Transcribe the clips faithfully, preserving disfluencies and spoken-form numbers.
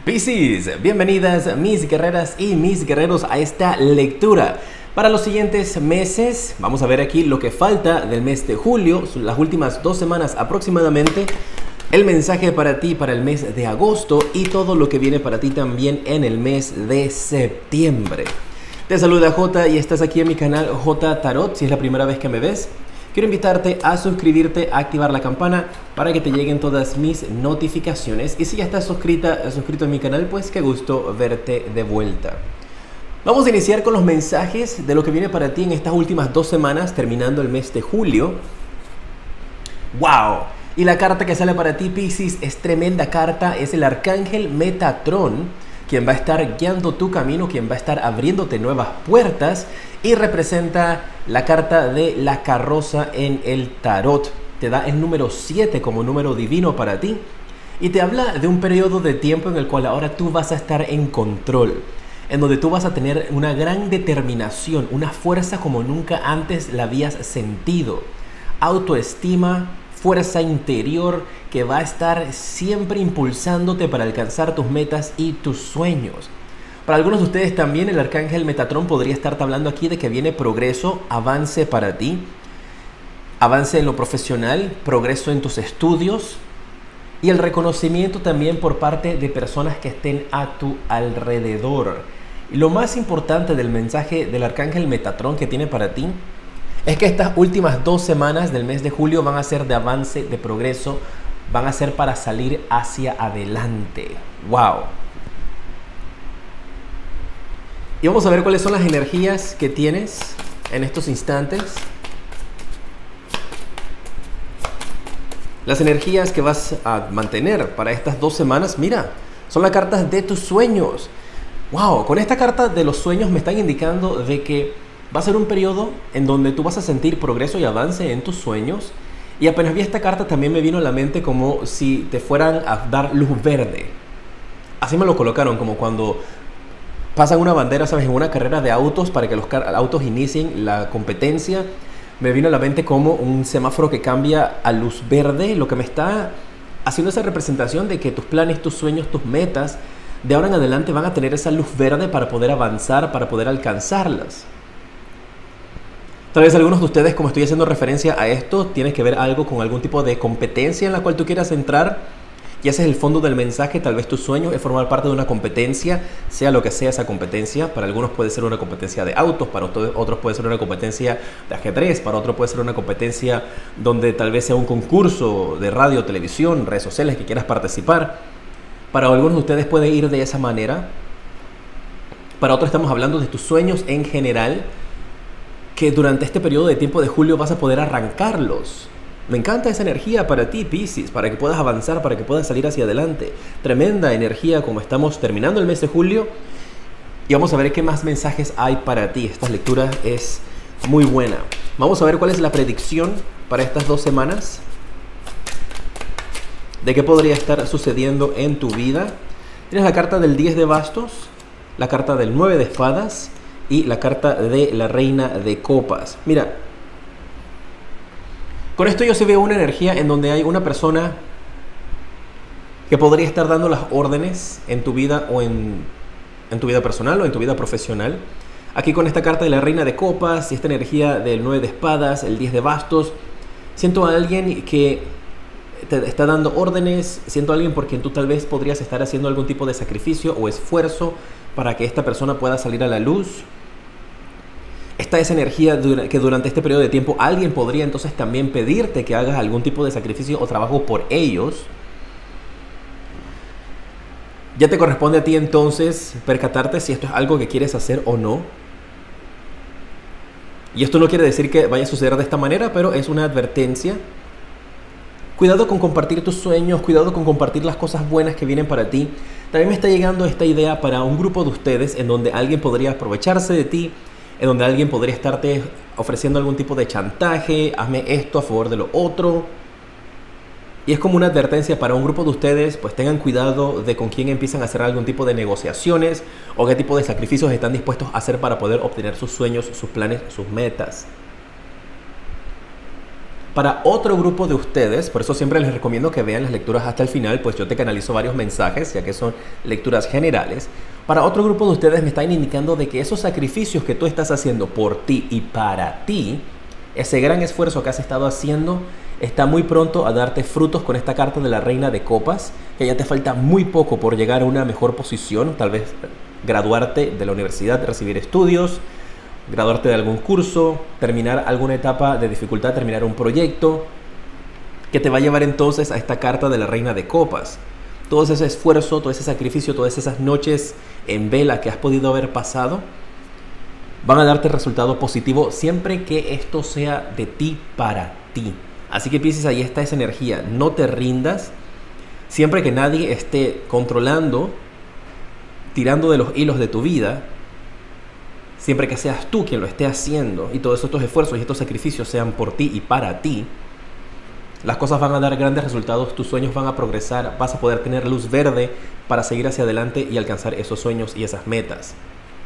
Piscis, bienvenidas mis guerreras y mis guerreros a esta lectura. Para los siguientes meses, vamos a ver aquí lo que falta del mes de julio, las últimas dos semanas aproximadamente, el mensaje para ti para el mes de agosto y todo lo que viene para ti también en el mes de septiembre. Te saluda J y estás aquí en mi canal J Tarot. Si es la primera vez que me ves, quiero invitarte a suscribirte, a activar la campana para que te lleguen todas mis notificaciones. Y si ya estás suscrita, suscrito en mi canal, pues qué gusto verte de vuelta. Vamos a iniciar con los mensajes de lo que viene para ti en estas últimas dos semanas, terminando el mes de julio. ¡Wow! Y la carta que sale para ti, Piscis, es tremenda carta. Es el Arcángel Metatron, quien va a estar guiando tu camino, quien va a estar abriéndote nuevas puertas, y representa la carta de la carroza en el tarot. Te da el número siete como número divino para ti y te habla de un periodo de tiempo en el cual ahora tú vas a estar en control, en donde tú vas a tener una gran determinación, una fuerza como nunca antes la habías sentido, autoestima, fuerza interior que va a estar siempre impulsándote para alcanzar tus metas y tus sueños. Para algunos de ustedes también el Arcángel Metatron podría estarte hablando aquí de que viene progreso, avance para ti, avance en lo profesional, progreso en tus estudios y el reconocimiento también por parte de personas que estén a tu alrededor. Y lo más importante del mensaje del Arcángel Metatron que tiene para ti es que estas últimas dos semanas del mes de julio van a ser de avance, de progreso, van a ser para salir hacia adelante. ¡Wow! Y vamos a ver cuáles son las energías que tienes en estos instantes. Las energías que vas a mantener para estas dos semanas, mira, son las cartas de tus sueños. ¡Wow! Con esta carta de los sueños me están indicando de que va a ser un periodo en donde tú vas a sentir progreso y avance en tus sueños. Y apenas vi esta carta también me vino a la mente como si te fueran a dar luz verde. Así me lo colocaron, como cuando pasan una bandera, ¿sabes?, en una carrera de autos para que los autos inicien la competencia. Me vino a la mente como un semáforo que cambia a luz verde, lo que me está haciendo esa representación de que tus planes, tus sueños, tus metas de ahora en adelante van a tener esa luz verde para poder avanzar, para poder alcanzarlas. Tal vez algunos de ustedes, como estoy haciendo referencia a esto, tienes que ver algo con algún tipo de competencia en la cual tú quieras entrar. Y ese es el fondo del mensaje. Tal vez tu sueño es formar parte de una competencia, sea lo que sea esa competencia. Para algunos puede ser una competencia de autos, para otros puede ser una competencia de ajedrez, para otros puede ser una competencia donde tal vez sea un concurso de radio, televisión, redes sociales que quieras participar. Para algunos de ustedes puede ir de esa manera. Para otros estamos hablando de tus sueños en general, que durante este periodo de tiempo de julio vas a poder arrancarlos. Me encanta esa energía para ti, Piscis, para que puedas avanzar, para que puedas salir hacia adelante. Tremenda energía como estamos terminando el mes de julio. Y vamos a ver qué más mensajes hay para ti. Esta lectura es muy buena. Vamos a ver cuál es la predicción para estas dos semanas. De qué podría estar sucediendo en tu vida. Tienes la carta del diez de bastos, la carta del nueve de espadas y la carta de la reina de copas. Mira, con esto yo sí veo una energía en donde hay una persona que podría estar dando las órdenes en tu vida o en, en tu vida personal o en tu vida profesional. Aquí con esta carta de la reina de copas y esta energía del nueve de espadas, el diez de bastos, siento a alguien que te está dando órdenes, siento a alguien por quien tú tal vez podrías estar haciendo algún tipo de sacrificio o esfuerzo para que esta persona pueda salir a la luz. Está esa energía que durante este periodo de tiempo alguien podría entonces también pedirte que hagas algún tipo de sacrificio o trabajo por ellos. Ya te corresponde a ti entonces percatarte si esto es algo que quieres hacer o no. Y esto no quiere decir que vaya a suceder de esta manera, pero es una advertencia. Cuidado con compartir tus sueños, cuidado con compartir las cosas buenas que vienen para ti. También me está llegando esta idea para un grupo de ustedes en donde alguien podría aprovecharse de ti, en donde alguien podría estarte ofreciendo algún tipo de chantaje, hazme esto a favor de lo otro. Y es como una advertencia para un grupo de ustedes, pues tengan cuidado de con quién empiezan a hacer algún tipo de negociaciones o qué tipo de sacrificios están dispuestos a hacer para poder obtener sus sueños, sus planes, sus metas. Para otro grupo de ustedes, por eso siempre les recomiendo que vean las lecturas hasta el final, pues yo te canalizo varios mensajes, ya que son lecturas generales. Para otro grupo de ustedes me están indicando de que esos sacrificios que tú estás haciendo por ti y para ti, ese gran esfuerzo que has estado haciendo, está muy pronto a darte frutos con esta carta de la Reina de Copas, que ya te falta muy poco por llegar a una mejor posición, tal vez graduarte de la universidad, recibir estudios, graduarte de algún curso, terminar alguna etapa de dificultad, terminar un proyecto, que te va a llevar entonces a esta carta de la Reina de Copas. Todo ese esfuerzo, todo ese sacrificio, todas esas noches en vela que has podido haber pasado, van a darte resultado positivo siempre que esto sea de ti para ti. Así que Piscis, ahí está esa energía, no te rindas, siempre que nadie esté controlando, tirando de los hilos de tu vida, siempre que seas tú quien lo esté haciendo y todos estos esfuerzos y estos sacrificios sean por ti y para ti, las cosas van a dar grandes resultados, tus sueños van a progresar, vas a poder tener luz verde para seguir hacia adelante y alcanzar esos sueños y esas metas.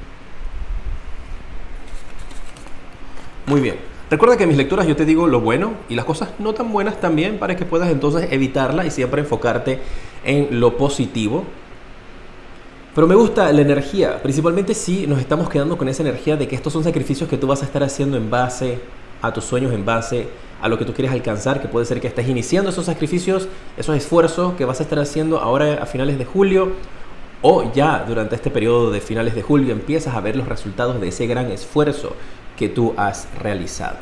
Muy bien. Recuerda que en mis lecturas yo te digo lo bueno y las cosas no tan buenas también para que puedas entonces evitarla y siempre enfocarte en lo positivo. Pero me gusta la energía, principalmente si nos estamos quedando con esa energía de que estos son sacrificios que tú vas a estar haciendo en base a tus sueños, en base a lo que tú quieres alcanzar, que puede ser que estés iniciando esos sacrificios, esos esfuerzos que vas a estar haciendo ahora a finales de julio, o ya durante este periodo de finales de julio empiezas a ver los resultados de ese gran esfuerzo que tú has realizado.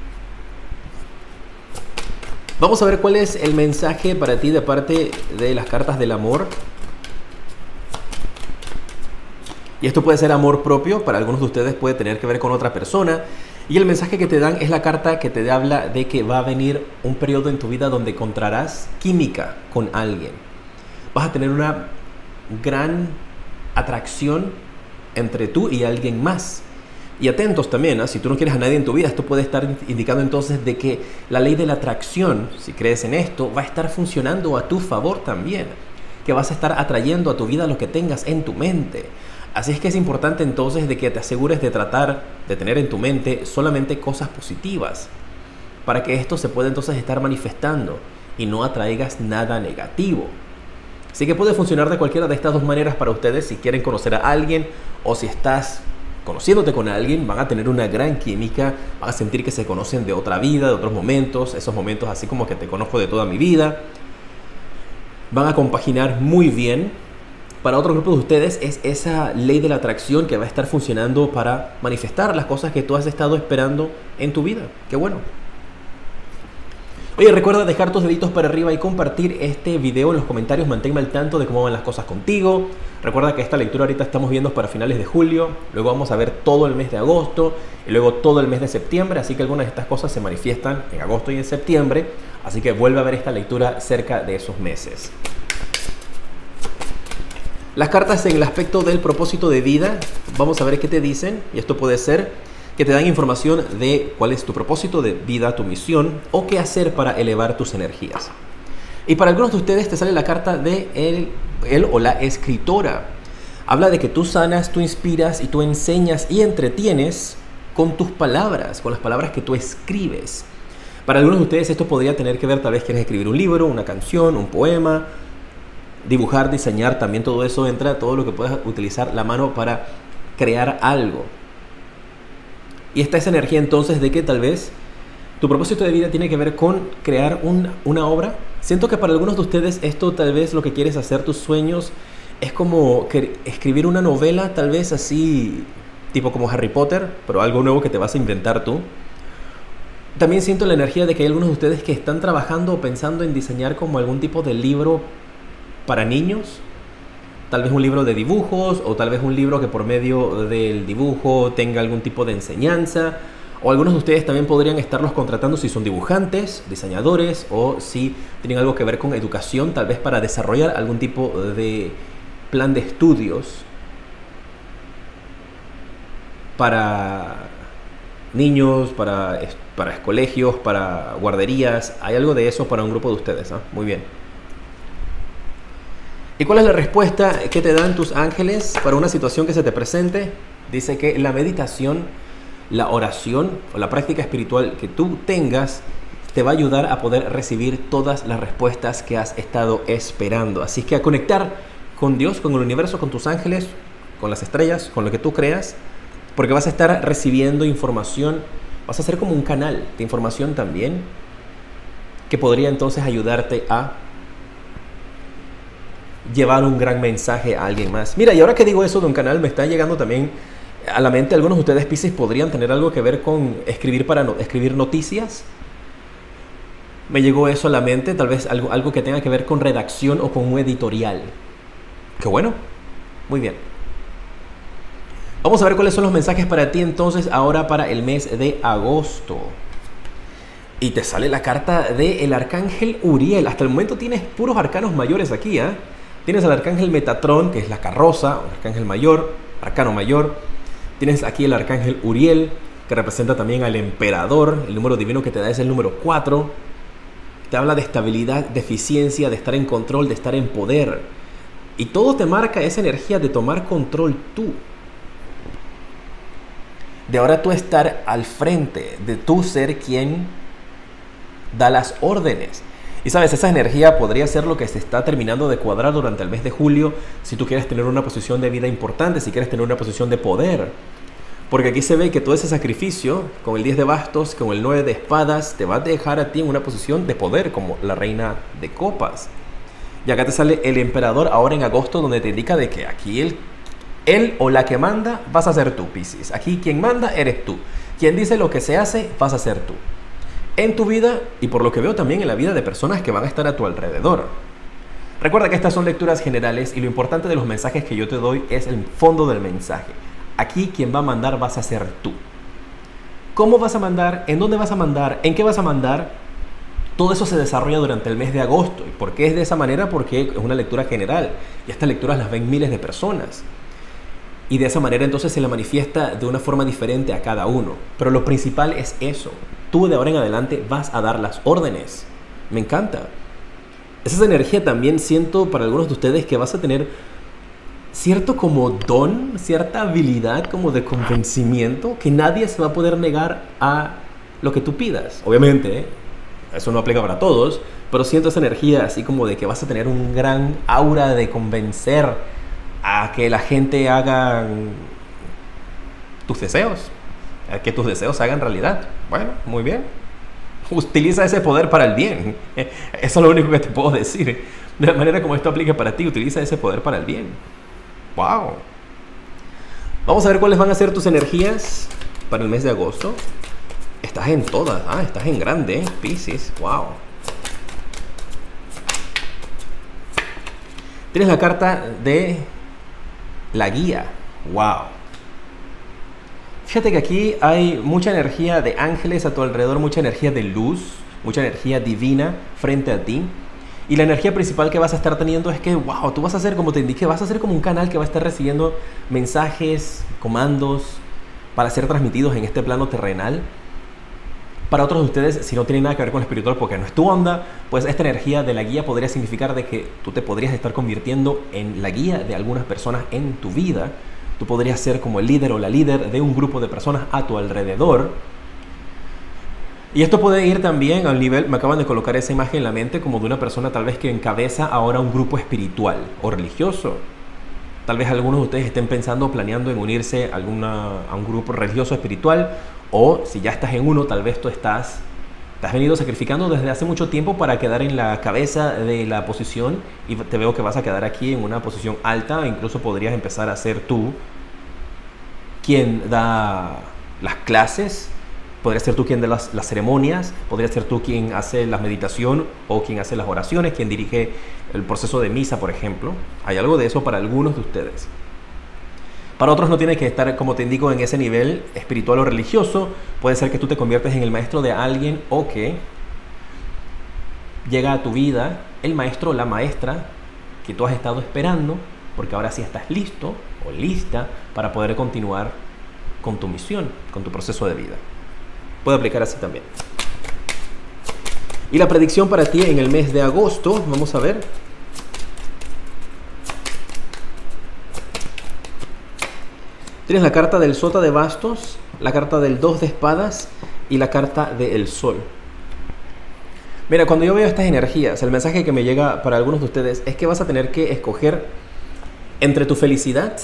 Vamos a ver cuál es el mensaje para ti de parte de las cartas del amor. Y esto puede ser amor propio, para algunos de ustedes puede tener que ver con otra persona. Y el mensaje que te dan es la carta que te habla de que va a venir un periodo en tu vida donde encontrarás química con alguien. Vas a tener una gran atracción entre tú y alguien más. Y atentos también, ¿eh? Si tú no quieres a nadie en tu vida, esto puede estar indicando entonces de que la ley de la atracción, si crees en esto, va a estar funcionando a tu favor también. Que vas a estar atrayendo a tu vida lo que tengas en tu mente. Así es que es importante entonces de que te asegures de tratar de tener en tu mente solamente cosas positivas para que esto se pueda entonces estar manifestando y no atraigas nada negativo. Así que puede funcionar de cualquiera de estas dos maneras para ustedes. Si quieren conocer a alguien o si estás conociéndote con alguien, van a tener una gran química, van a sentir que se conocen de otra vida, de otros momentos, esos momentos así como que te conozco de toda mi vida. Van a compaginar muy bien. Para otro grupo de ustedes es esa ley de la atracción que va a estar funcionando para manifestar las cosas que tú has estado esperando en tu vida. ¡Qué bueno! Oye, recuerda dejar tus deditos para arriba y compartir este video en los comentarios. Manténme al tanto de cómo van las cosas contigo. Recuerda que esta lectura ahorita estamos viendo para finales de julio. Luego vamos a ver todo el mes de agosto y luego todo el mes de septiembre. Así que algunas de estas cosas se manifiestan en agosto y en septiembre. Así que vuelve a ver esta lectura cerca de esos meses. Las cartas en el aspecto del propósito de vida, vamos a ver qué te dicen, y esto puede ser que te dan información de cuál es tu propósito de vida, tu misión, o qué hacer para elevar tus energías. Y para algunos de ustedes te sale la carta de él, él o la escritora. Habla de que tú sanas, tú inspiras y tú enseñas y entretienes con tus palabras, con las palabras que tú escribes. Para algunos de ustedes esto podría tener que ver, tal vez quieres escribir un libro, una canción, un poema, dibujar, diseñar, también todo eso entra, todo lo que puedas utilizar la mano para crear algo. Y está esa energía entonces de que tal vez tu propósito de vida tiene que ver con crear un, una obra. Siento que para algunos de ustedes esto tal vez lo que quieres hacer, tus sueños, es como que escribir una novela, tal vez así, tipo como Harry Potter, pero algo nuevo que te vas a inventar tú. También siento la energía de que hay algunos de ustedes que están trabajando o pensando en diseñar como algún tipo de libro para niños, tal vez un libro de dibujos o tal vez un libro que por medio del dibujo tenga algún tipo de enseñanza, o algunos de ustedes también podrían estarlos contratando si son dibujantes, diseñadores o si tienen algo que ver con educación, tal vez para desarrollar algún tipo de plan de estudios para niños, para, para colegios, para guarderías. Hay algo de eso para un grupo de ustedes, ¿no? Muy bien. ¿Y cuál es la respuesta que te dan tus ángeles para una situación que se te presente? Dice que la meditación, la oración o la práctica espiritual que tú tengas te va a ayudar a poder recibir todas las respuestas que has estado esperando. Así que a conectar con Dios, con el universo, con tus ángeles, con las estrellas, con lo que tú creas, porque vas a estar recibiendo información, vas a ser como un canal de información también, que podría entonces ayudarte a llevar un gran mensaje a alguien más. Mira, y ahora que digo eso de un canal, me está llegando también a la mente, algunos de ustedes, Piscis, podrían tener algo que ver con escribir para no, escribir noticias. Me llegó eso a la mente, tal vez algo, algo que tenga que ver con redacción o con un editorial. Qué bueno, muy bien. Vamos a ver cuáles son los mensajes para ti entonces ahora para el mes de agosto. Y te sale la carta del arcángel Uriel. Hasta el momento tienes puros arcanos mayores aquí, ¿eh? Tienes al arcángel Metatrón, que es la carroza, un arcángel mayor, arcano mayor. Tienes aquí el arcángel Uriel, que representa también al emperador. El número divino que te da es el número cuatro. Te habla de estabilidad, de eficiencia, de estar en control, de estar en poder. Y todo te marca esa energía de tomar control tú. De ahora tú estar al frente, de tú ser quien da las órdenes. Y sabes, esa energía podría ser lo que se está terminando de cuadrar durante el mes de julio si tú quieres tener una posición de vida importante, si quieres tener una posición de poder. Porque aquí se ve que todo ese sacrificio, con el diez de bastos, con el nueve de espadas, te va a dejar a ti en una posición de poder como la reina de copas. Y acá te sale el emperador ahora en agosto, donde te indica de que aquí él, él o la que manda vas a ser tú, Piscis. Aquí quien manda eres tú. Quien dice lo que se hace vas a ser tú. En tu vida y por lo que veo también en la vida de personas que van a estar a tu alrededor. Recuerda que estas son lecturas generales y lo importante de los mensajes que yo te doy es el fondo del mensaje. Aquí quien va a mandar vas a ser tú. ¿Cómo vas a mandar? ¿En dónde vas a mandar? ¿En qué vas a mandar? Todo eso se desarrolla durante el mes de agosto. ¿Y por qué es de esa manera? Porque es una lectura general y estas lecturas las ven miles de personas. Y de esa manera entonces se le manifiesta de una forma diferente a cada uno. Pero lo principal es eso. Tú de ahora en adelante vas a dar las órdenes. Me encanta. Esa energía también siento para algunos de ustedes que vas a tener cierto como don, cierta habilidad como de convencimiento que nadie se va a poder negar a lo que tú pidas. Obviamente, ¿eh? Eso no aplica para todos, pero siento esa energía así como de que vas a tener un gran aura de convencer a que la gente haga tus deseos, a que tus deseos se hagan realidad. Bueno, muy bien. Utiliza ese poder para el bien. Eso es lo único que te puedo decir. De la manera como esto aplica para ti, utiliza ese poder para el bien. ¡Wow! Vamos a ver cuáles van a ser tus energías para el mes de agosto. Estás en todas. Ah, estás en grande, ¿eh? Piscis. ¡Wow! Tienes la carta de la guía. ¡Wow! Fíjate que aquí hay mucha energía de ángeles a tu alrededor, mucha energía de luz, mucha energía divina frente a ti. Y la energía principal que vas a estar teniendo es que, wow, tú vas a ser, como te indiqué, vas a ser como un canal que va a estar recibiendo mensajes, comandos para ser transmitidos en este plano terrenal. Para otros de ustedes, si no tiene nada que ver con lo espiritual porque no es tu onda, pues esta energía de la guía podría significar de que tú te podrías estar convirtiendo en la guía de algunas personas en tu vida. Tú podrías ser como el líder o la líder de un grupo de personas a tu alrededor. Y esto puede ir también al nivel, me acaban de colocar esa imagen en la mente, como de una persona tal vez que encabeza ahora un grupo espiritual o religioso. Tal vez algunos de ustedes estén pensando, planeando en unirse a, alguna, a un grupo religioso espiritual, o si ya estás en uno, tal vez tú estás, te has venido sacrificando desde hace mucho tiempo para quedar en la cabeza de la posición y te veo que vas a quedar aquí en una posición alta, incluso podrías empezar a ser tú quien da las clases. Podría ser tú quien da las, las ceremonias, podría ser tú quien hace la meditación o quien hace las oraciones, quien dirige el proceso de misa, por ejemplo. Hay algo de eso para algunos de ustedes. Para otros no tienes que estar, como te indico, en ese nivel espiritual o religioso. Puede ser que tú te conviertes en el maestro de alguien o que llega a tu vida el maestro o la maestra que tú has estado esperando, porque ahora sí estás listo o lista para poder continuar con tu misión, con tu proceso de vida. Puede aplicar así también. Y la predicción para ti en el mes de agosto, vamos a ver. Tienes la carta del sota de bastos, la carta del dos de espadas y la carta del sol. Mira, cuando yo veo estas energías, el mensaje que me llega para algunos de ustedes es que vas a tener que escoger entre tu felicidad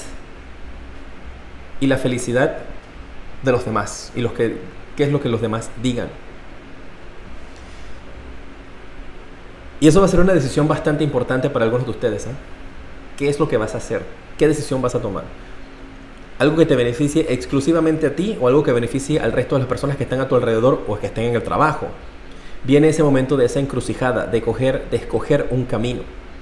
y la felicidad de los demás y los que, qué es lo que los demás digan. Y eso va a ser una decisión bastante importante para algunos de ustedes, ¿eh? ¿Qué es lo que vas a hacer? ¿Qué decisión vas a tomar? ¿Algo que te beneficie exclusivamente a ti o algo que beneficie al resto de las personas que están a tu alrededor o que estén en el trabajo? Viene ese momento de esa encrucijada, de, coger, de escoger un camino.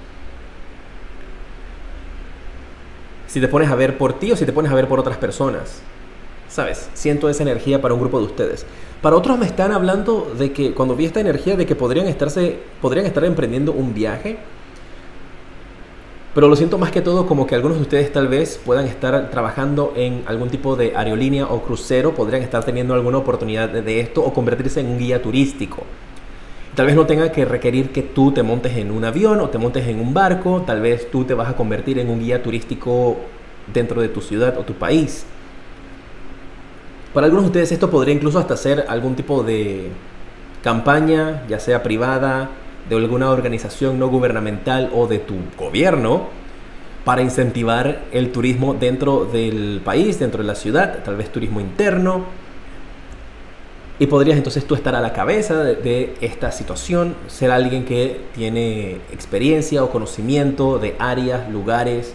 Si te pones a ver por ti o si te pones a ver por otras personas. ¿Sabes? Siento esa energía para un grupo de ustedes. Para otros me están hablando de que, cuando vi esta energía, de que podrían, estarse, podrían estar emprendiendo un viaje. Pero lo siento más que todo como que algunos de ustedes tal vez puedan estar trabajando en algún tipo de aerolínea o crucero, podrían estar teniendo alguna oportunidad de, de esto o convertirse en un guía turístico. Tal vez no tenga que requerir que tú te montes en un avión o te montes en un barco, tal vez tú te vas a convertir en un guía turístico dentro de tu ciudad o tu país. Para algunos de ustedes esto podría incluso hasta ser algún tipo de campaña, ya sea privada, de alguna organización no gubernamental o de tu gobierno, para incentivar el turismo dentro del país, dentro de la ciudad, tal vez turismo interno. Y podrías entonces tú estar a la cabeza de, de esta situación, ser alguien que tiene experiencia o conocimiento de áreas, lugares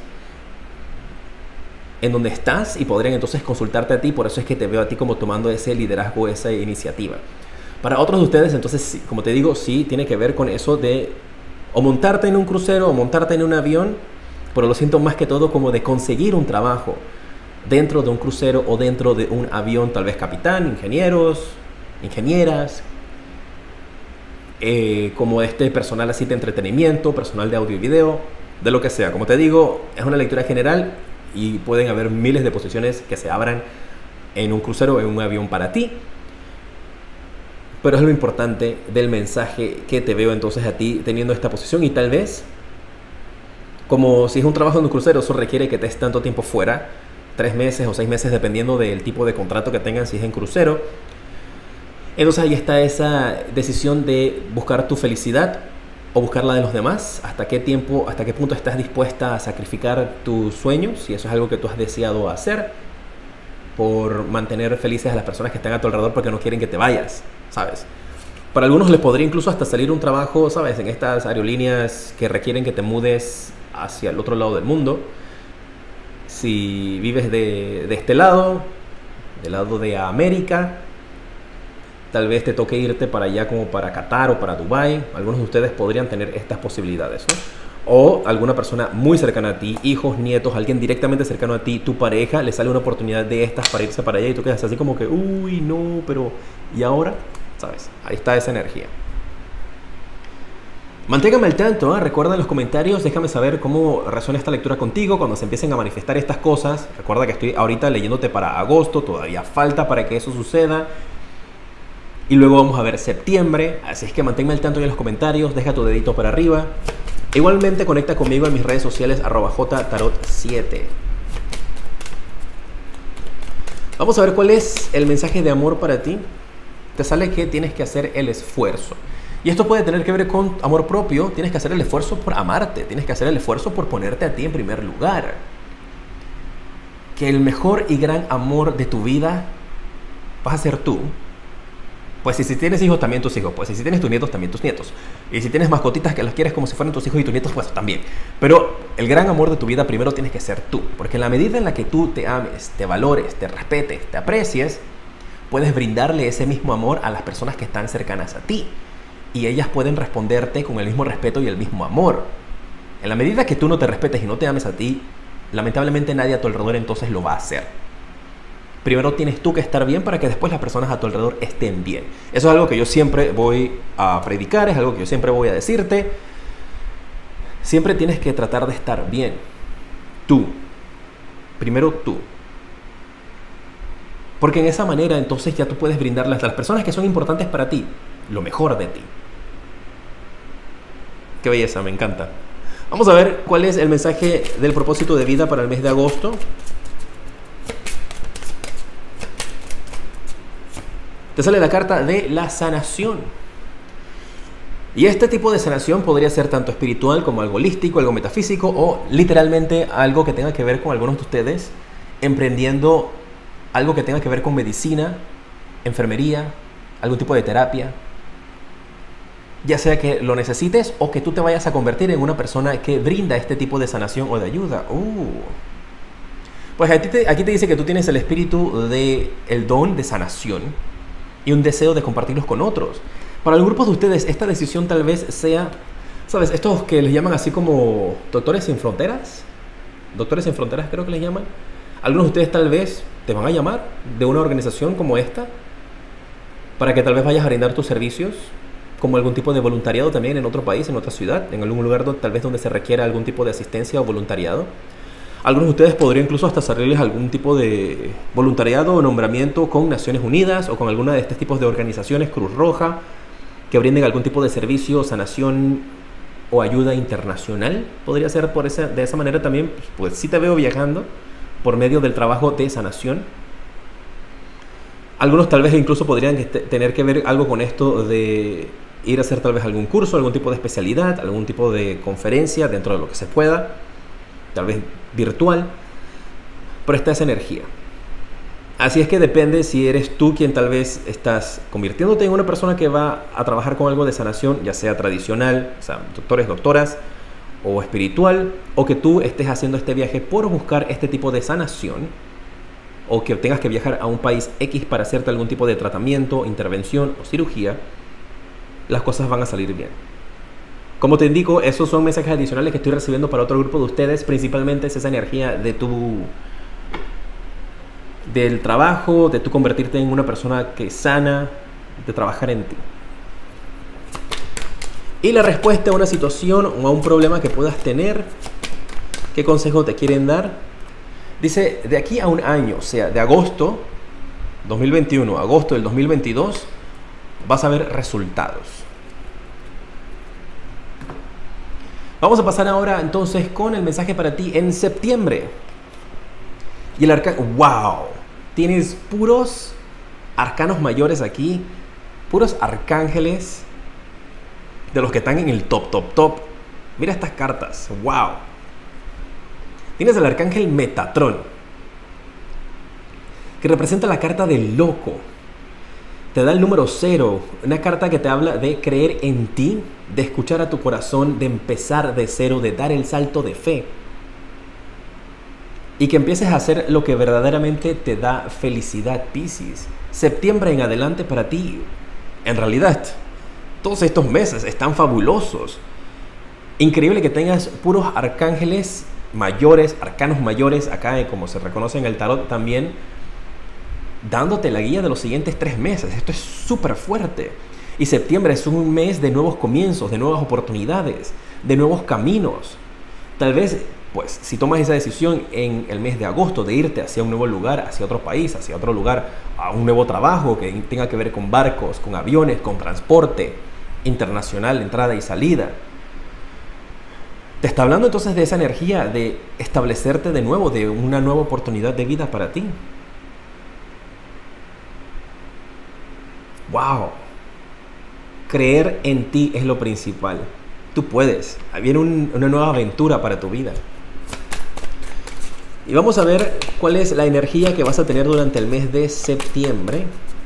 en donde estás, y podrían entonces consultarte a ti. Por eso es que te veo a ti como tomando ese liderazgo, esa iniciativa. Para otros de ustedes, entonces, como te digo, sí tiene que ver con eso de o montarte en un crucero o montarte en un avión, pero lo siento más que todo como de conseguir un trabajo dentro de un crucero o dentro de un avión, tal vez capitán, ingenieros, ingenieras, eh, como este personal así de entretenimiento, personal de audio y video, de lo que sea. Como te digo, es una lectura general y pueden haber miles de posiciones que se abran en un crucero o en un avión para ti. Pero es lo importante del mensaje que te veo entonces a ti teniendo esta posición. Y tal vez, como si es un trabajo en un crucero, eso requiere que estés tanto tiempo fuera, tres meses o seis meses dependiendo del tipo de contrato que tengan, si es en crucero. Entonces ahí está esa decisión de buscar tu felicidad o buscar la de los demás. Hasta qué tiempo, hasta qué punto estás dispuesta a sacrificar tus sueños, si eso es algo que tú has deseado hacer, por mantener felices a las personas que están a tu alrededor porque no quieren que te vayas, ¿sabes? Para algunos les podría incluso hasta salir un trabajo, ¿sabes? En estas aerolíneas que requieren que te mudes hacia el otro lado del mundo. Si vives de, de este lado, del lado de América, tal vez te toque irte para allá como para Qatar o para Dubái. Algunos de ustedes podrían tener estas posibilidades, ¿no? O alguna persona muy cercana a ti, hijos, nietos, alguien directamente cercano a ti, tu pareja, le sale una oportunidad de estas para irse para allá y tú quedas así como que, uy, no, pero ¿y ahora? ¿Sabes? Ahí está esa energía. Manténgame al tanto, ¿eh? Recuerda en los comentarios, déjame saber cómo resuena esta lectura contigo cuando se empiecen a manifestar estas cosas. Recuerda que estoy ahorita leyéndote para agosto, todavía falta para que eso suceda. Y luego vamos a ver septiembre, así es que manténme al tanto en los comentarios, deja tu dedito para arriba. Igualmente conecta conmigo en mis redes sociales arroba j tarot siete. Vamos a ver cuál es el mensaje de amor para ti. Te sale que tienes que hacer el esfuerzo. Y esto puede tener que ver con amor propio. Tienes que hacer el esfuerzo por amarte. Tienes que hacer el esfuerzo por ponerte a ti en primer lugar. Que el mejor y gran amor de tu vida vas a ser tú. Pues si, si tienes hijos, también tus hijos. Pues si, si tienes tus nietos, también tus nietos. Y si tienes mascotitas que las quieres como si fueran tus hijos y tus nietos, pues también. Pero el gran amor de tu vida primero tienes que ser tú. Porque en la medida en la que tú te ames, te valores, te respetes, te aprecies, puedes brindarle ese mismo amor a las personas que están cercanas a ti. Y ellas pueden responderte con el mismo respeto y el mismo amor. En la medida que tú no te respetes y no te ames a ti, lamentablemente nadie a tu alrededor entonces lo va a hacer. Primero tienes tú que estar bien para que después las personas a tu alrededor estén bien. Eso es algo que yo siempre voy a predicar, es algo que yo siempre voy a decirte. Siempre tienes que tratar de estar bien. Tú. Primero tú. Porque en esa manera entonces ya tú puedes brindarle a las personas que son importantes para ti lo mejor de ti. Qué belleza, me encanta. Vamos a ver cuál es el mensaje del propósito de vida para el mes de agosto. Te sale la carta de la sanación. Y este tipo de sanación podría ser tanto espiritual como algo holístico, algo metafísico o literalmente algo que tenga que ver con algunos de ustedes emprendiendo algo que tenga que ver con medicina, enfermería, algún tipo de terapia. Ya sea que lo necesites o que tú te vayas a convertir en una persona que brinda este tipo de sanación o de ayuda. Uh. Pues aquí te, aquí te dice que tú tienes el espíritu de el don de sanación y un deseo de compartirlos con otros. Para el grupo de ustedes, esta decisión tal vez sea, ¿sabes? Estos que les llaman así como doctores sin fronteras. Doctores sin fronteras creo que les llaman. Algunos de ustedes tal vez te van a llamar de una organización como esta para que tal vez vayas a brindar tus servicios como algún tipo de voluntariado también en otro país, en otra ciudad, en algún lugar donde, tal vez donde se requiera algún tipo de asistencia o voluntariado. Algunos de ustedes podrían incluso hasta salirles algún tipo de voluntariado o nombramiento con Naciones Unidas o con alguna de estos tipos de organizaciones, Cruz Roja, que brinden algún tipo de servicio, sanación o ayuda internacional. Podría ser por esa, de esa manera también. Pues sí te veo viajando por medio del trabajo de sanación. Algunos tal vez incluso podrían tener que ver algo con esto de ir a hacer tal vez algún curso, algún tipo de especialidad, algún tipo de conferencia dentro de lo que se pueda, tal vez virtual, pero está esa energía. Así es que depende si eres tú quien tal vez estás convirtiéndote en una persona que va a trabajar con algo de sanación, ya sea tradicional, o sea, doctores, doctoras, o espiritual, o que tú estés haciendo este viaje por buscar este tipo de sanación, o que tengas que viajar a un país X para hacerte algún tipo de tratamiento, intervención o cirugía, las cosas van a salir bien. Como te indico, esos son mensajes adicionales que estoy recibiendo para otro grupo de ustedes. Principalmente es esa energía de tu del trabajo, de tu convertirte en una persona que sana, de trabajar en ti. Y la respuesta a una situación o a un problema que puedas tener, ¿qué consejo te quieren dar? Dice, de aquí a un año, o sea, de agosto dos mil veintiuno a agosto del dos mil veintidós, vas a ver resultados. Vamos a pasar ahora entonces con el mensaje para ti en septiembre. Y el arcano, wow, tienes puros arcanos mayores aquí, puros arcángeles de los que están en el top, top, top. Mira estas cartas, wow. Tienes el arcángel Metatrón, que representa la carta del loco. Te da el número cero, una carta que te habla de creer en ti, de escuchar a tu corazón, de empezar de cero, de dar el salto de fe. Y que empieces a hacer lo que verdaderamente te da felicidad, Piscis. Septiembre en adelante para ti, en realidad, todos estos meses están fabulosos. Increíble que tengas puros arcángeles mayores, arcanos mayores, acá como se reconoce en el tarot también, dándote la guía de los siguientes tres meses. Esto es súper fuerte. Y septiembre es un mes de nuevos comienzos, de nuevas oportunidades, de nuevos caminos. Tal vez, pues, si tomas esa decisión en el mes de agosto de irte hacia un nuevo lugar, hacia otro país, hacia otro lugar, a un nuevo trabajo que tenga que ver con barcos, con aviones, con transporte internacional, entrada y salida, te está hablando entonces de esa energía de establecerte de nuevo, de una nueva oportunidad de vida para ti. ¡Wow! Creer en ti es lo principal. Tú puedes. Viene un, una nueva aventura para tu vida. Y vamos a ver cuál es la energía que vas a tener durante el mes de septiembre.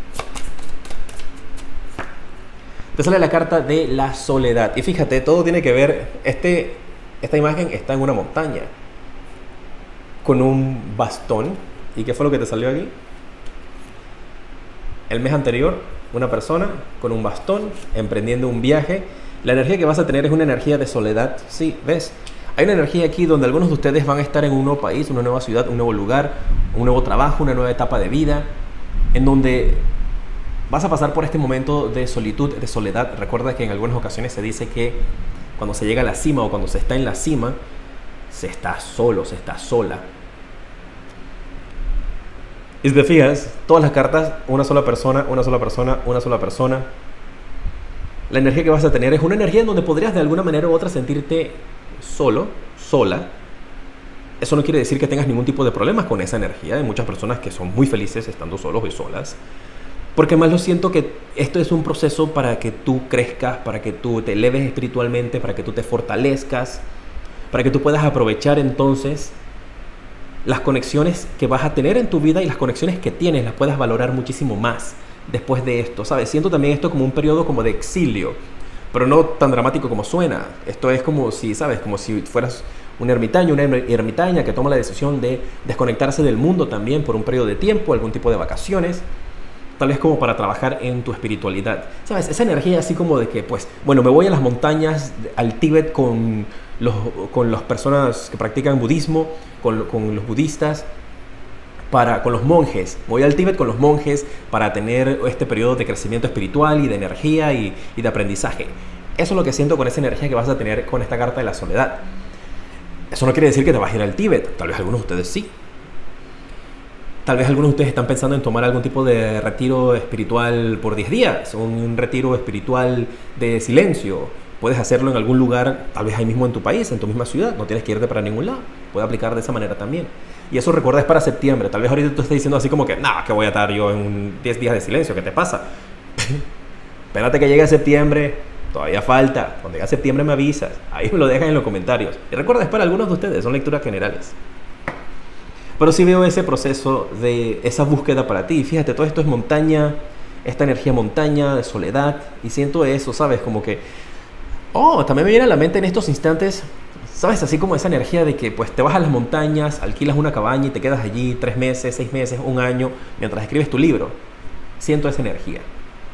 Te sale la carta de la soledad. Y fíjate, todo tiene que ver... Este, esta imagen está en una montaña con un bastón. ¿Y qué fue lo que te salió aquí? El mes anterior, una persona con un bastón emprendiendo un viaje. La energía que vas a tener es una energía de soledad. Sí, ¿ves? Hay una energía aquí donde algunos de ustedes van a estar en un nuevo país, una nueva ciudad, un nuevo lugar, un nuevo trabajo, una nueva etapa de vida, en donde vas a pasar por este momento de solitud, de soledad. Recuerda que en algunas ocasiones se dice que cuando se llega a la cima o cuando se está en la cima, se está solo, se está sola. Y si te fijas, todas las cartas, una sola persona, una sola persona, una sola persona. La energía que vas a tener es una energía en donde podrías de alguna manera u otra sentirte solo, sola. Eso no quiere decir que tengas ningún tipo de problemas con esa energía. Hay muchas personas que son muy felices estando solos y solas. Porque más lo siento que esto es un proceso para que tú crezcas, para que tú te eleves espiritualmente, para que tú te fortalezcas, para que tú puedas aprovechar entonces las conexiones que vas a tener en tu vida y las conexiones que tienes las puedas valorar muchísimo más después de esto, ¿sabes? Siento también esto como un periodo como de exilio, pero no tan dramático como suena. Esto es como si, ¿sabes? Como si fueras un ermitaño, una ermitaña que toma la decisión de desconectarse del mundo también por un periodo de tiempo, algún tipo de vacaciones, tal vez como para trabajar en tu espiritualidad. ¿Sabes? Esa energía así como de que, pues, bueno, me voy a las montañas, al Tíbet con los, con las personas que practican budismo, con, con los budistas, para, con los monjes. Voy al Tíbet con los monjes para tener este periodo de crecimiento espiritual y de energía y, y de aprendizaje. Eso es lo que siento con esa energía que vas a tener con esta carta de la soledad. Eso no quiere decir que te vas a ir al Tíbet. Tal vez algunos de ustedes sí. Tal vez algunos de ustedes están pensando en tomar algún tipo de retiro espiritual por diez días, un retiro espiritual de silencio. Puedes hacerlo en algún lugar, tal vez ahí mismo en tu país, en tu misma ciudad. No tienes que irte para ningún lado. Puede aplicar de esa manera también. Y eso, recuerda, es para septiembre. Tal vez ahorita tú estés diciendo así como que, nah, que voy a estar yo en diez días de silencio. ¿Qué te pasa? Espérate que llegue septiembre. Todavía falta. Cuando llegue septiembre me avisas. Ahí me lo dejan en los comentarios. Y recuerda, es para algunos de ustedes. Son lecturas generales. Pero sí veo ese proceso de esa búsqueda para ti. Fíjate, todo esto es montaña, esta energía montaña, de soledad. Y siento eso, ¿sabes? Como que, oh, también me viene a la mente en estos instantes, ¿sabes? Así como esa energía de que pues te vas a las montañas, alquilas una cabaña y te quedas allí tres meses, seis meses, un año, mientras escribes tu libro. Siento esa energía.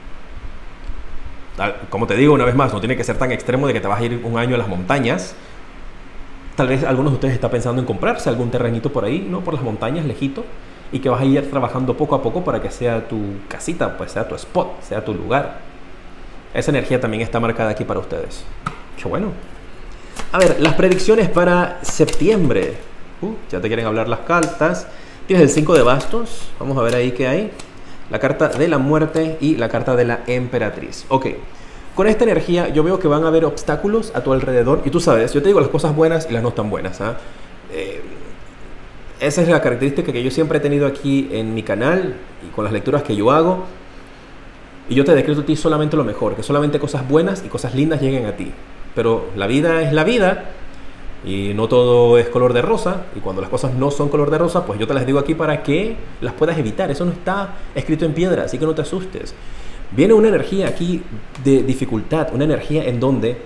Como te digo una vez más, no tiene que ser tan extremo de que te vas a ir un año a las montañas. Tal vez algunos de ustedes están pensando en comprarse algún terrenito por ahí, ¿no? Por las montañas, lejito, y que vas a ir trabajando poco a poco para que sea tu casita, pues sea tu spot, sea tu lugar. Esa energía también está marcada aquí para ustedes. Qué bueno. A ver, las predicciones para septiembre. Uh, ya te quieren hablar las cartas. Tienes el cinco de bastos. Vamos a ver ahí qué hay. La carta de la muerte y la carta de la emperatriz. Ok. Con esta energía yo veo que van a haber obstáculos a tu alrededor. Y tú sabes, yo te digo las cosas buenas y las no tan buenas. ¿eh? Eh, esa es la característica que yo siempre he tenido aquí en mi canal y con las lecturas que yo hago. Y yo te decreto a ti solamente lo mejor. Que solamente cosas buenas y cosas lindas lleguen a ti. Pero la vida es la vida. Y no todo es color de rosa. Y cuando las cosas no son color de rosa, pues yo te las digo aquí para que las puedas evitar. Eso no está escrito en piedra, así que no te asustes. Viene una energía aquí de dificultad, una energía en donde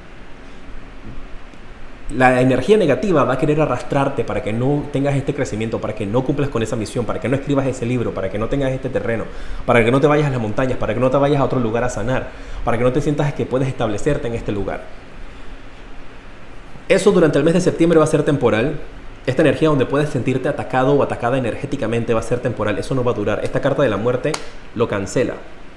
la energía negativa va a querer arrastrarte para que no tengas este crecimiento, para que no cumplas con esa misión, para que no escribas ese libro, para que no tengas este terreno, para que no te vayas a las montañas, para que no te vayas a otro lugar a sanar, para que no te sientas que puedes establecerte en este lugar. Eso durante el mes de septiembre va a ser temporal. Esta energía donde puedes sentirte atacado o atacada energéticamente va a ser temporal. Eso no va a durar. Esta carta de la muerte lo cancela.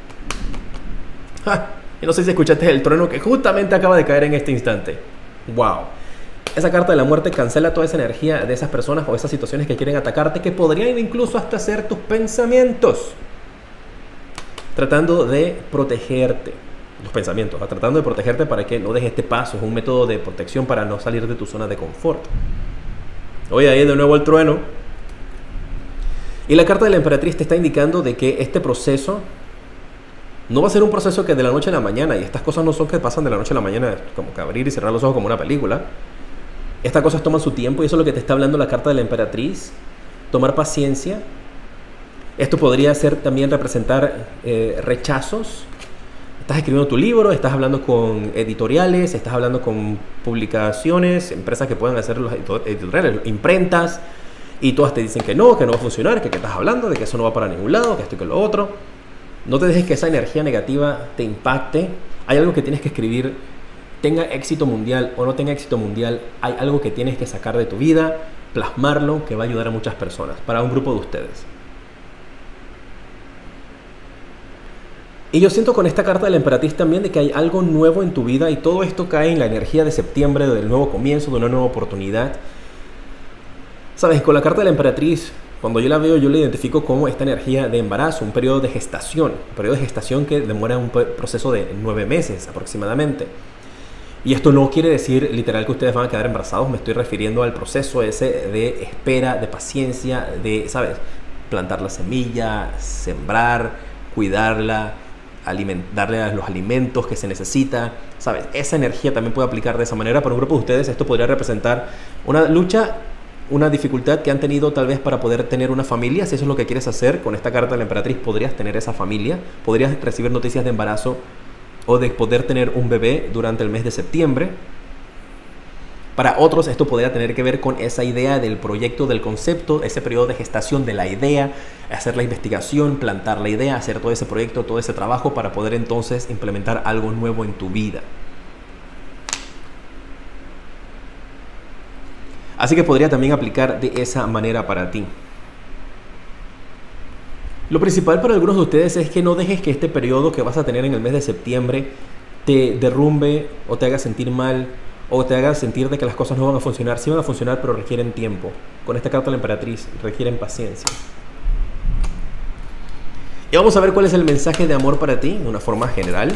¡Ja! Y no sé si escuchaste el trueno que justamente acaba de caer en este instante. ¡Wow! Esa carta de la muerte cancela toda esa energía de esas personas o esas situaciones que quieren atacarte, que podrían incluso hasta ser tus pensamientos. Tratando de protegerte. Los pensamientos, tratando de protegerte para que no dejes este paso. Es un método de protección para no salir de tu zona de confort. Oye, ahí de nuevo el trueno. Y la carta de la emperatriz te está indicando de que este proceso no va a ser un proceso que de la noche a la mañana, y estas cosas no son que pasan de la noche a la mañana, como que abrir y cerrar los ojos como una película. Estas cosas toman su tiempo y eso es lo que te está hablando la carta de la emperatriz. Tomar paciencia. Esto podría ser también representar eh, rechazos. Estás escribiendo tu libro, estás hablando con editoriales, estás hablando con publicaciones, empresas que puedan hacer los editoriales, imprentas, y todas te dicen que no, que no va a funcionar, que, que estás hablando, de que eso no va para ningún lado, que esto y que lo otro. No te dejes que esa energía negativa te impacte. Hay algo que tienes que escribir, tenga éxito mundial o no tenga éxito mundial, hay algo que tienes que sacar de tu vida, plasmarlo, que va a ayudar a muchas personas, para un grupo de ustedes. Y yo siento con esta carta de la emperatriz también de que hay algo nuevo en tu vida, y todo esto cae en la energía de septiembre, del nuevo comienzo, de una nueva oportunidad. Sabes, con la carta de la emperatriz, cuando yo la veo, yo la identifico como esta energía de embarazo, un periodo de gestación, un periodo de gestación que demora un proceso de nueve meses aproximadamente. Y esto no quiere decir literal que ustedes van a quedar embarazados, me estoy refiriendo al proceso ese de espera, de paciencia, de, ¿sabes? Plantar la semilla, sembrar, cuidarla, aliment darle los alimentos que se necesita, ¿sabes? Esa energía también puede aplicar de esa manera. Para un grupo de ustedes esto podría representar una lucha, una dificultad que han tenido tal vez para poder tener una familia. Si eso es lo que quieres hacer, con esta carta de la emperatriz podrías tener esa familia, podrías recibir noticias de embarazo o de poder tener un bebé durante el mes de septiembre. Para otros esto podría tener que ver con esa idea del proyecto, del concepto, ese periodo de gestación de la idea, hacer la investigación, plantar la idea, hacer todo ese proyecto, todo ese trabajo para poder entonces implementar algo nuevo en tu vida. Así que podría también aplicar de esa manera para ti. Lo principal para algunos de ustedes es que no dejes que este periodo que vas a tener en el mes de septiembre te derrumbe o te haga sentir mal, o te haga sentir de que las cosas no van a funcionar. Sí van a funcionar, pero requieren tiempo. Con esta carta de la emperatriz requieren paciencia. Y vamos a ver cuál es el mensaje de amor para ti, de una forma general.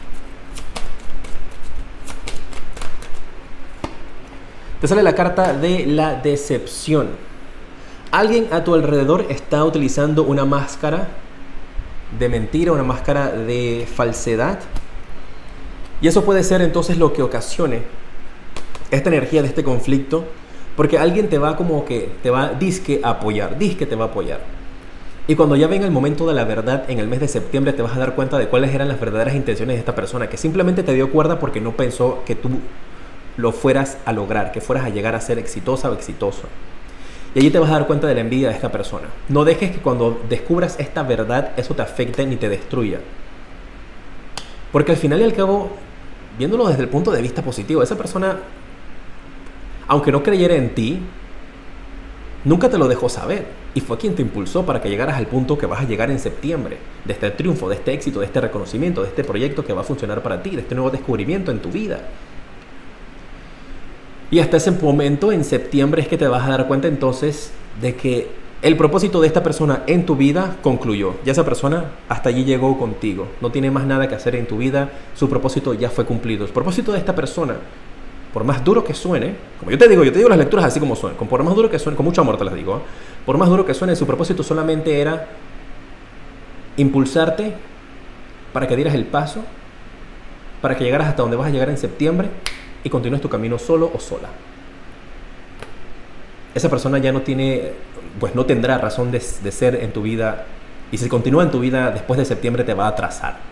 Te sale la carta de la decepción. Alguien a tu alrededor está utilizando una máscara de mentira, una máscara de falsedad. Y eso puede ser entonces lo que ocasione esta energía de este conflicto, porque alguien te va como que te va disque a apoyar, disque te va a apoyar. Y cuando ya venga el momento de la verdad en el mes de septiembre, te vas a dar cuenta de cuáles eran las verdaderas intenciones de esta persona, que simplemente te dio cuerda porque no pensó que tú lo fueras a lograr, que fueras a llegar a ser exitosa o exitoso. Y allí te vas a dar cuenta de la envidia de esta persona. No dejes que cuando descubras esta verdad, eso te afecte ni te destruya. Porque al final y al cabo, viéndolo desde el punto de vista positivo, esa persona, aunque no creyera en ti, nunca te lo dejó saber. Y fue quien te impulsó para que llegaras al punto que vas a llegar en septiembre. De este triunfo, de este éxito, de este reconocimiento, de este proyecto que va a funcionar para ti, de este nuevo descubrimiento en tu vida. Y hasta ese momento, en septiembre, es que te vas a dar cuenta entonces de que el propósito de esta persona en tu vida concluyó. Ya esa persona hasta allí llegó contigo. No tiene más nada que hacer en tu vida. Su propósito ya fue cumplido. El propósito de esta persona, por más duro que suene, como yo te digo, yo te digo las lecturas así como suenan, con por más duro que suene, con mucho amor te las digo, ¿eh? Por más duro que suene, su propósito solamente era impulsarte para que dieras el paso, para que llegaras hasta donde vas a llegar en septiembre y continúes tu camino solo o sola. Esa persona ya no tiene, pues no tendrá razón de, de ser en tu vida, y si continúa en tu vida después de septiembre te va a atrasar.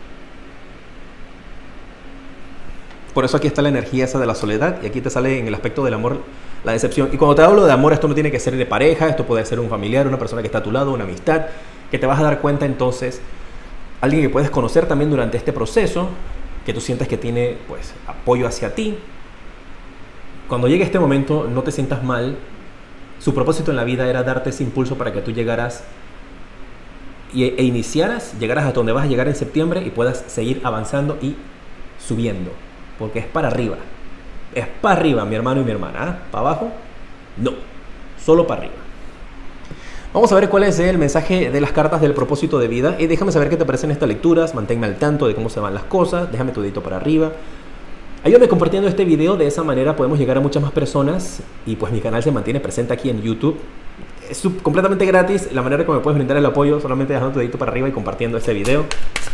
Por eso aquí está la energía esa de la soledad, y aquí te sale en el aspecto del amor la decepción. Y cuando te hablo de amor, esto no tiene que ser de pareja, esto puede ser un familiar, una persona que está a tu lado, una amistad, que te vas a dar cuenta entonces, alguien que puedes conocer también durante este proceso, que tú sientes que tiene pues apoyo hacia ti. Cuando llegue este momento, no te sientas mal. Su propósito en la vida era darte ese impulso para que tú llegaras y, e iniciaras, llegaras hasta donde vas a llegar en septiembre y puedas seguir avanzando y subiendo. Porque es para arriba. Es para arriba, mi hermano y mi hermana. ¿Ah? ¿Para abajo? No. Solo para arriba. Vamos a ver cuál es el mensaje de las cartas del propósito de vida. Y déjame saber qué te parecen estas lecturas. Manténme al tanto de cómo se van las cosas. Déjame tu dedito para arriba. Ayúdame compartiendo este video. De esa manera podemos llegar a muchas más personas. Y pues mi canal se mantiene presente aquí en YouTube. Es completamente gratis. La manera como me puedes brindar el apoyo, solamente dejando tu dedito para arriba y compartiendo este video.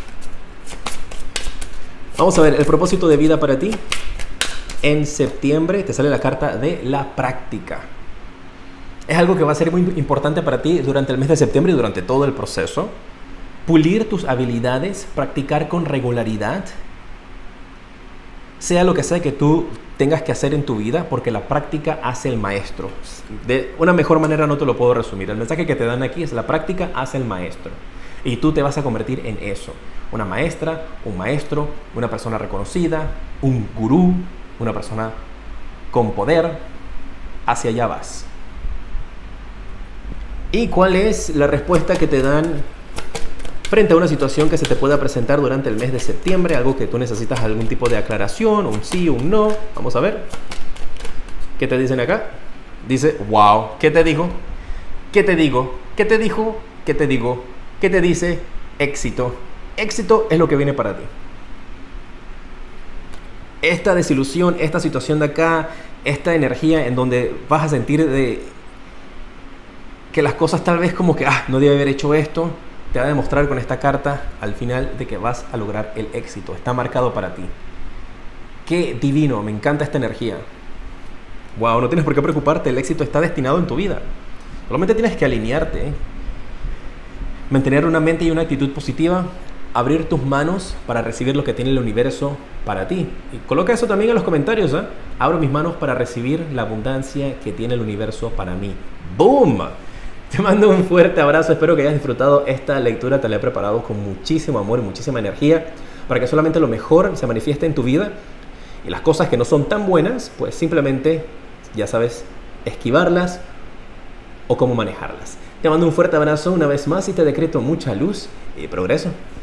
Vamos a ver el propósito de vida para ti. En septiembre te sale la carta de la práctica. Es algo que va a ser muy importante para ti durante el mes de septiembre y durante todo el proceso. Pulir tus habilidades, practicar con regularidad, sea lo que sea que tú tengas que hacer en tu vida, porque la práctica hace el maestro. De una mejor manera no te lo puedo resumir. El mensaje que te dan aquí es: la práctica hace el maestro. Y tú te vas a convertir en eso. Una maestra, un maestro, una persona reconocida, un gurú, una persona con poder. Hacia allá vas. ¿Y cuál es la respuesta que te dan frente a una situación que se te pueda presentar durante el mes de septiembre? Algo que tú necesitas algún tipo de aclaración, un sí, un no. Vamos a ver. ¿Qué te dicen acá? Dice, wow, ¿qué te dijo? ¿Qué te digo? ¿Qué te dijo? ¿Qué te digo? ¿Qué te dice? Éxito. Éxito es lo que viene para ti. Esta desilusión, esta situación de acá, esta energía en donde vas a sentir de que las cosas tal vez como que, ah, no debe haber hecho esto, te va a demostrar con esta carta al final de que vas a lograr el éxito. Está marcado para ti. Qué divino, me encanta esta energía. Wow, no tienes por qué preocuparte, el éxito está destinado en tu vida. Solamente tienes que alinearte, ¿eh? Mantener una mente y una actitud positiva, abrir tus manos para recibir lo que tiene el universo para ti. Y coloca eso también en los comentarios, ¿eh? Abro mis manos para recibir la abundancia que tiene el universo para mí. ¡Boom! Te mando un fuerte abrazo, espero que hayas disfrutado esta lectura, te la he preparado con muchísimo amor y muchísima energía para que solamente lo mejor se manifieste en tu vida y las cosas que no son tan buenas, pues simplemente, ya sabes, esquivarlas o cómo manejarlas. Te mando un fuerte abrazo una vez más y te decreto mucha luz y progreso.